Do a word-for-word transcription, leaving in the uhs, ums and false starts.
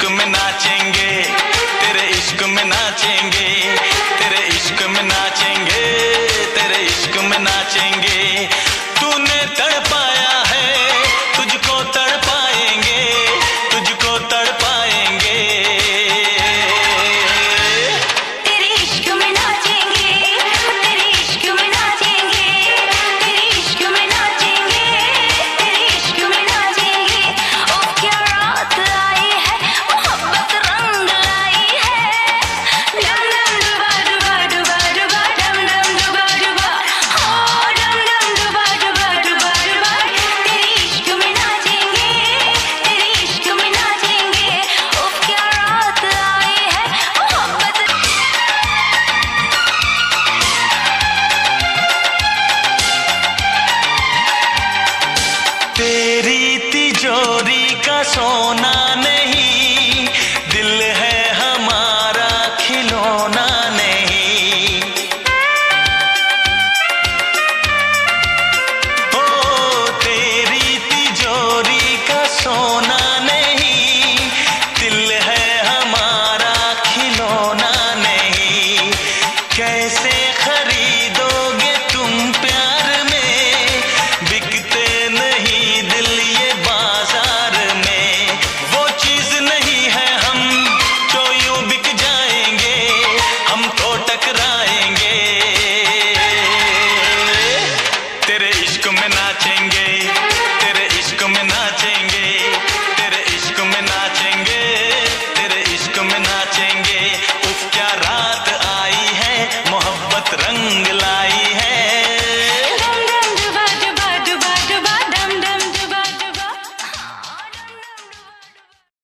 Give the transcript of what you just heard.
में नाचेंगे, तेरे इश्क में नाचेंगे, तेरे इश्क में नाचेंगे, तेरे इश्क में नाचेंगे। तूने तड़पाया है, तुझको तड़पाएंगे, तुझको तड़पाएंगे। तेरे इश्क में नाचेंगे, तेरे इश्क में नाचेंगे, तेरे इश्क में नाचेंगे, तेरे इश्क में नाचेंगे। ओ क्या रात आई है, मोहब्बत रंग लाई है। डम डम डुबा डुबा डुबा डुबा, डम डम डुबा डुबा, हो डम डम डुबा डुबा डुबा डुबा। तेरे इश्क में नाचेंगे, तेरे इश्क में नाचेंगे। ओ क्या रात आई है, मोहब्बत। तेरी तिजोरी का सोना नहीं, दिल है हमारा खिलौना नहीं। ओ तेरी तिजोरी का सोना नहीं, दिल है हमारा खिलौना नहीं। कैसे खरीदोगे तुम प्यार में, बिकते नहीं दिल ये बाजार में। वो चीज नहीं है हम जो यूं बिक जाएंगे, हम तो टकराएंगे। तेरे इश्क में नाचेंगे, तेरे इश्क में नाचेंगे, तेरे इश्क में नाचेंगे।